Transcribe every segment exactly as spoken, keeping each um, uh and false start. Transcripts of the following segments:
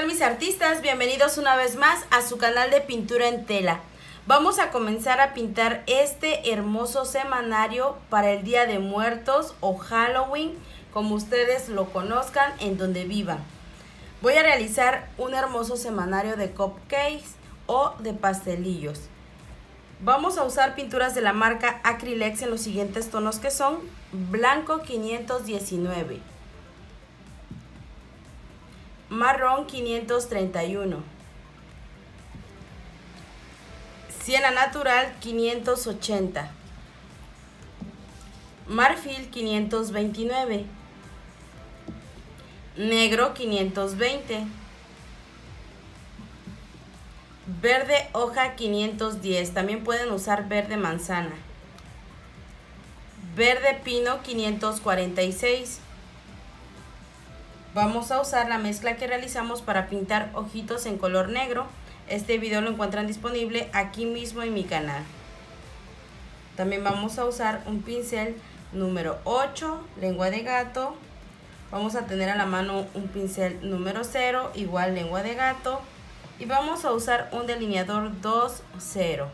tal mis artistas? Bienvenidos una vez más a su canal de pintura en tela. Vamos a comenzar a pintar este hermoso semanario para el Día de Muertos o Halloween, como ustedes lo conozcan en donde vivan. Voy a realizar un hermoso semanario de cupcakes o de pastelillos. Vamos a usar pinturas de la marca Acrylex en los siguientes tonos que son blanco quinientos diecinueve, marrón quinientos treinta y uno, siena natural quinientos ochenta, marfil quinientos veintinueve, negro quinientos veinte, verde hoja quinientos diez, también pueden usar verde manzana, verde pino quinientos cuarenta y seis. Vamos a usar la mezcla que realizamos para pintar ojitos en color negro. Este video lo encuentran disponible aquí mismo en mi canal. También vamos a usar un pincel número ocho, lengua de gato. Vamos a tener a la mano un pincel número cero, igual lengua de gato. Y vamos a usar un delineador dos cero.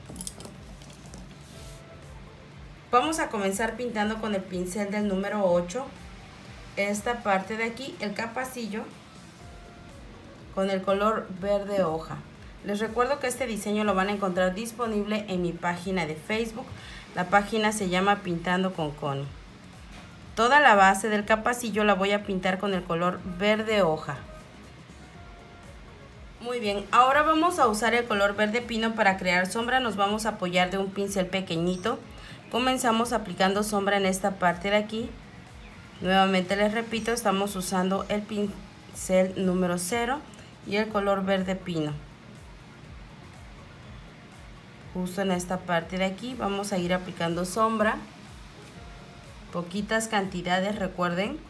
Vamos a comenzar pintando con el pincel del número ocho. Esta parte de aquí, el capacillo, con el color verde hoja. Les recuerdo que este diseño lo van a encontrar disponible en mi página de Facebook. La página se llama Pintando con Connie. Toda la base del capacillo la voy a pintar con el color verde hoja. Muy bien, ahora vamos a usar el color verde pino para crear sombra. Nos vamos a apoyar de un pincel pequeñito. Comenzamos aplicando sombra en esta parte de aquí. Nuevamente les repito, estamos usando el pincel número cero y el color verde pino. Justo en esta parte de aquí vamos a ir aplicando sombra. Poquitas cantidades, recuerden.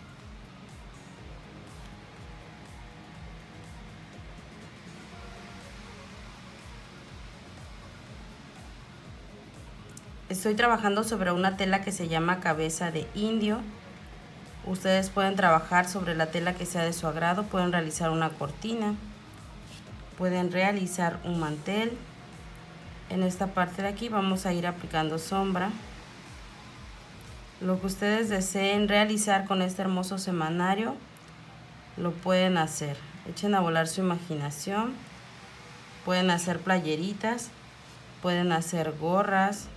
Estoy trabajando sobre una tela que se llama cabeza de indio. Ustedes pueden trabajar sobre la tela que sea de su agrado, pueden realizar una cortina, pueden realizar un mantel. En esta parte de aquí vamos a ir aplicando sombra. Lo que ustedes deseen realizar con este hermoso semanario, lo pueden hacer. Echen a volar su imaginación. Pueden hacer playeritas, pueden hacer gorras.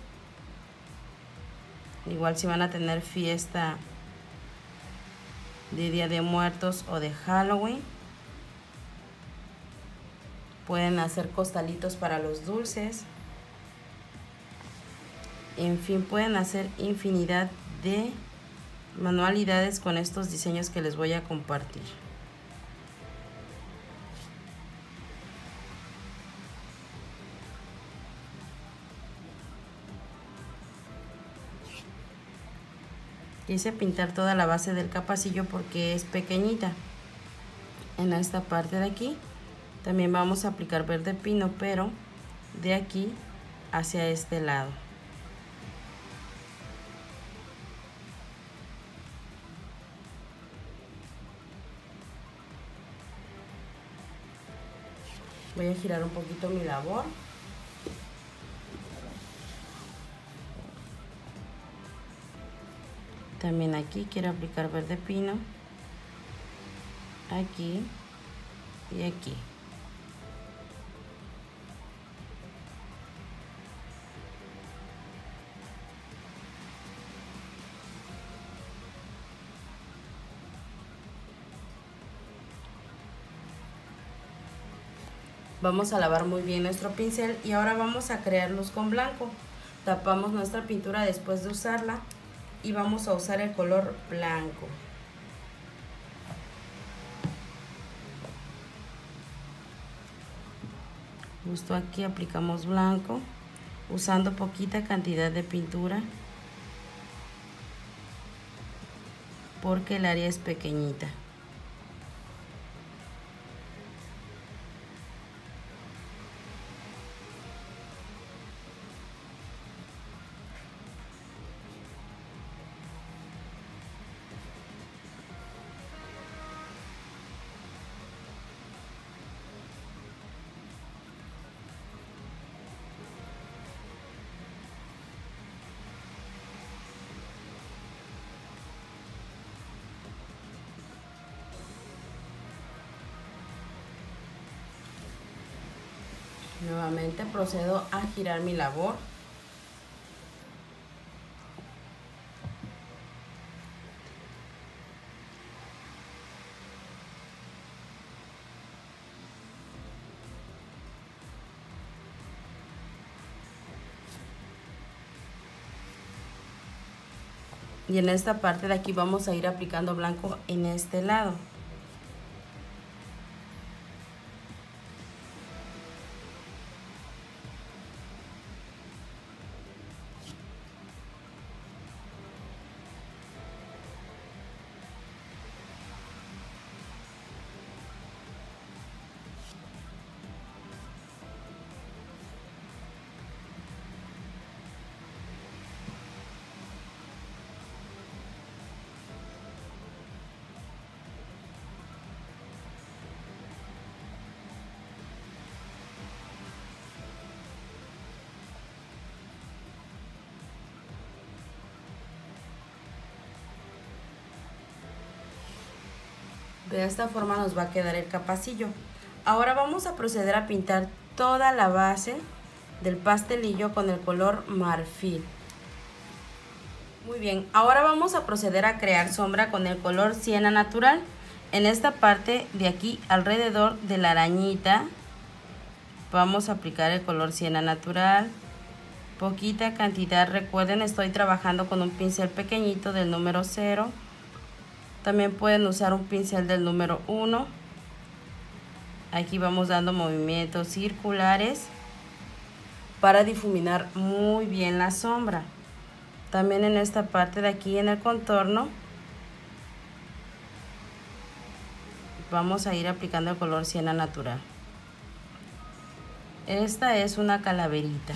Igual si van a tener fiesta de Día de Muertos o de Halloween, pueden hacer costalitos para los dulces. En fin, pueden hacer infinidad de manualidades con estos diseños que les voy a compartir. Quise pintar toda la base del capacillo porque es pequeñita. En esta parte de aquí también vamos a aplicar verde pino, pero de aquí hacia este lado. Voy a girar un poquito mi labor. También aquí quiero aplicar verde pino, aquí y aquí. Vamos a lavar muy bien nuestro pincel y ahora vamos a crear luz con blanco. Tapamos nuestra pintura después de usarla. Y vamos a usar el color blanco. Justo aquí aplicamos blanco, usando poquita cantidad de pintura, porque el área es pequeñita. Nuevamente procedo a girar mi labor. Y en esta parte de aquí vamos a ir aplicando blanco en este lado. De esta forma nos va a quedar el capacillo. Ahora vamos a proceder a pintar toda la base del pastelillo con el color marfil. Muy bien, ahora vamos a proceder a crear sombra con el color siena natural. En esta parte de aquí, alrededor de la arañita, vamos a aplicar el color siena natural. Poquita cantidad, recuerden, estoy trabajando con un pincel pequeñito del número cero. También pueden usar un pincel del número uno. Aquí vamos dando movimientos circulares para difuminar muy bien la sombra. También en esta parte de aquí en el contorno vamos a ir aplicando el color siena natural. Esta es una calaverita.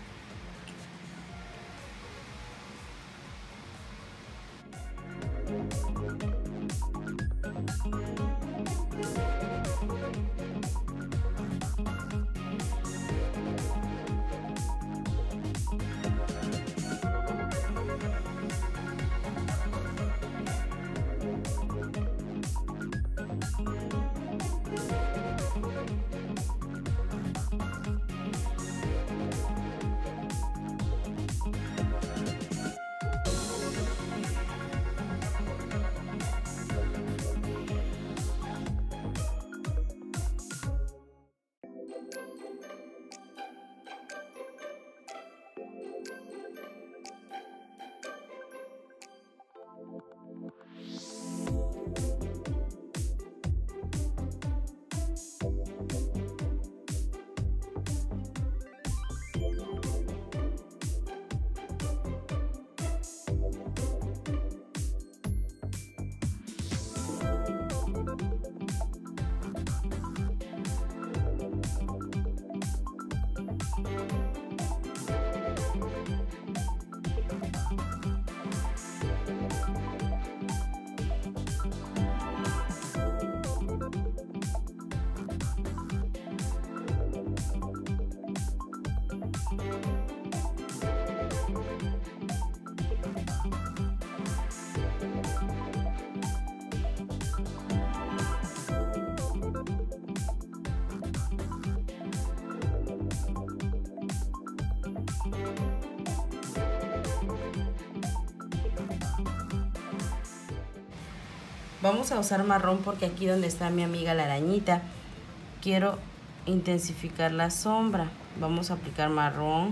Vamos a usar marrón porque aquí donde está mi amiga la arañita quiero intensificar la sombra. Vamos a aplicar marrón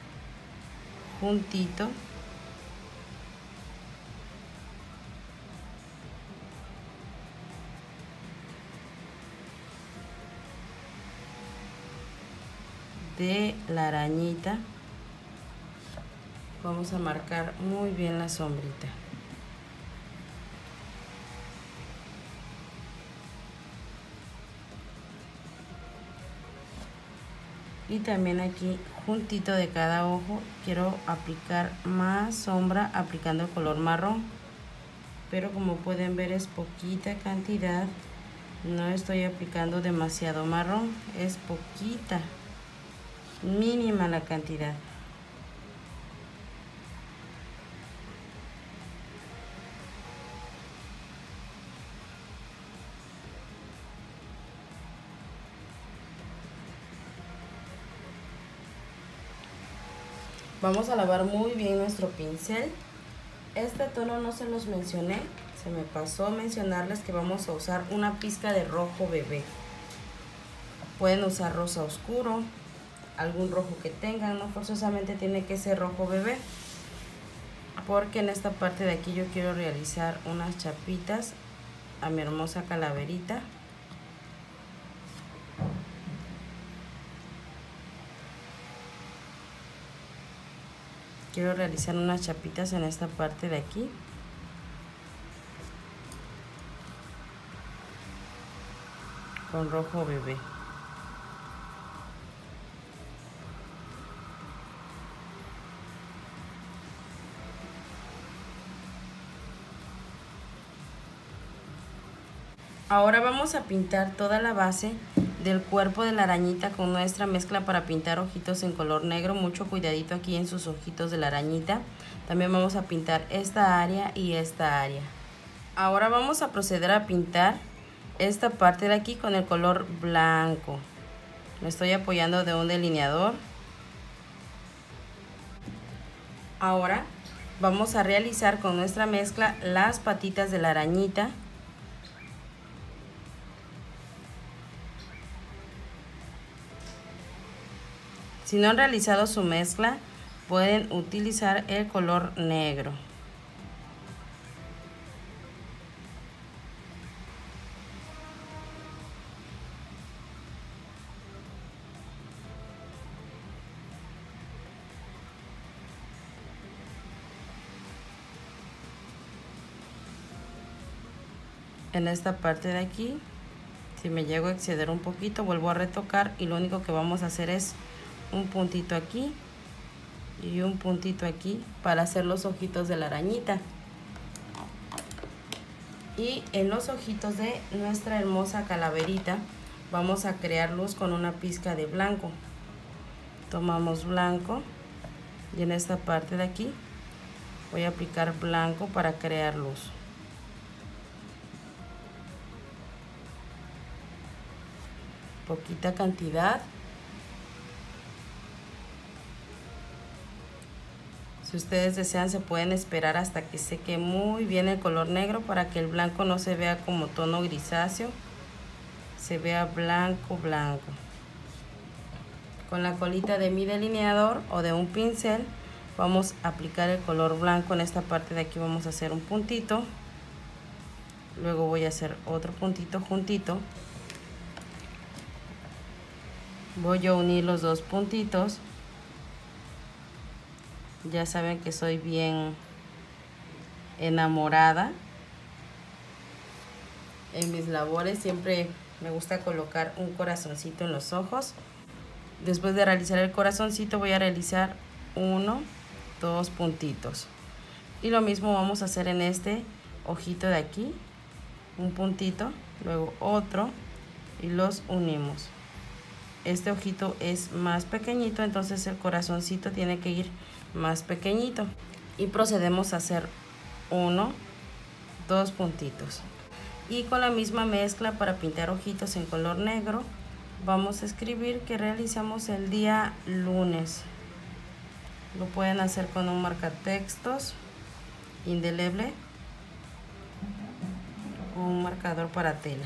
juntito. De la arañita. Vamos a marcar muy bien la sombrita. Y también aquí juntito de cada ojo quiero aplicar más sombra aplicando el color marrón, pero como pueden ver es poquita cantidad, no estoy aplicando demasiado marrón, es poquita, mínima la cantidad. Vamos a lavar muy bien nuestro pincel. Este tono no se los mencioné, se me pasó mencionarles que vamos a usar una pizca de rojo bebé. Pueden usar rosa oscuro, algún rojo que tengan, no forzosamente tiene que ser rojo bebé, porque en esta parte de aquí yo quiero realizar unas chapitas a mi hermosa calaverita. Quiero realizar unas chapitas en esta parte de aquí. Con rojo bebé. Ahora vamos a pintar toda la base del cuerpo de la arañita con nuestra mezcla para pintar ojitos en color negro. Mucho cuidadito aquí en sus ojitos de la arañita. También vamos a pintar esta área y esta área. Ahora vamos a proceder a pintar esta parte de aquí con el color blanco. Me estoy apoyando de un delineador. Ahora vamos a realizar con nuestra mezcla las patitas de la arañita. Si no han realizado su mezcla, pueden utilizar el color negro. En esta parte de aquí, si me llego a exceder un poquito, vuelvo a retocar y lo único que vamos a hacer es un puntito aquí y un puntito aquí para hacer los ojitos de la arañita. Y en los ojitos de nuestra hermosa calaverita vamos a crear luz con una pizca de blanco. Tomamos blanco y en esta parte de aquí voy a aplicar blanco para crear luz. Poquita cantidad. Si ustedes desean, se pueden esperar hasta que seque muy bien el color negro para que el blanco no se vea como tono grisáceo, se vea blanco blanco. Con la colita de mi delineador o de un pincel vamos a aplicar el color blanco. En esta parte de aquí vamos a hacer un puntito, luego voy a hacer otro puntito juntito. Voy a unir los dos puntitos. Ya saben que soy bien enamorada en mis labores. Siempre me gusta colocar un corazoncito en los ojos. Después de realizar el corazoncito voy a realizar uno, dos puntitos. Y lo mismo vamos a hacer en este ojito de aquí. Un puntito, luego otro y los unimos. Este ojito es más pequeñito, entonces el corazoncito tiene que ir más pequeñito. Y procedemos a hacer uno, dos puntitos. Y con la misma mezcla para pintar ojitos en color negro, vamos a escribir que realizamos el día lunes. Lo pueden hacer con un marcatextos indeleble o un marcador para tela.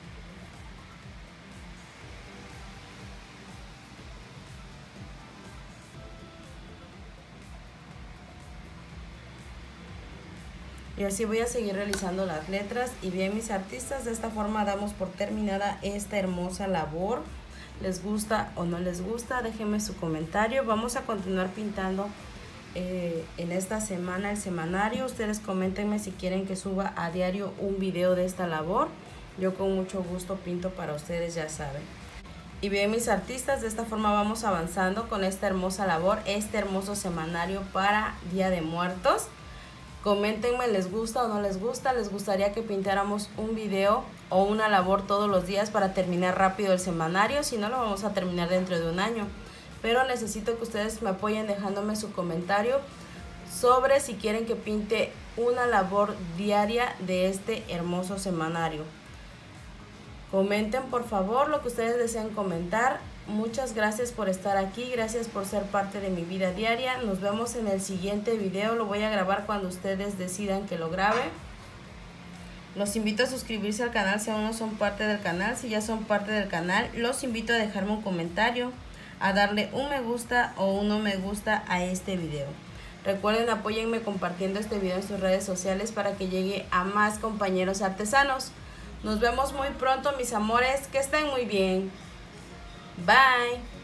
Y así voy a seguir realizando las letras. Y bien, mis artistas, de esta forma damos por terminada esta hermosa labor. ¿Les gusta o no les gusta? Déjenme su comentario. Vamos a continuar pintando eh, en esta semana el semanario. Ustedes coméntenme si quieren que suba a diario un video de esta labor. Yo con mucho gusto pinto para ustedes, ya saben. Y bien, mis artistas, de esta forma vamos avanzando con esta hermosa labor, este hermoso semanario para Día de Muertos. Coméntenme, ¿les gusta o no les gusta? ¿Les gustaría que pintáramos un video o una labor todos los días para terminar rápido el semanario? Si no, lo vamos a terminar dentro de un año. Pero necesito que ustedes me apoyen dejándome su comentario sobre si quieren que pinte una labor diaria de este hermoso semanario. Comenten por favor lo que ustedes deseen comentar. muchas gracias por estar aquí, gracias por ser parte de mi vida diaria. Nos vemos en el siguiente video, lo voy a grabar cuando ustedes decidan que lo grabe. Los invito a suscribirse al canal si aún no son parte del canal. Si ya son parte del canal, los invito a dejarme un comentario, a darle un me gusta o un no me gusta a este video. Recuerden, apóyenme compartiendo este video en sus redes sociales para que llegue a más compañeros artesanos. Nos vemos muy pronto, mis amores, que estén muy bien. Bye.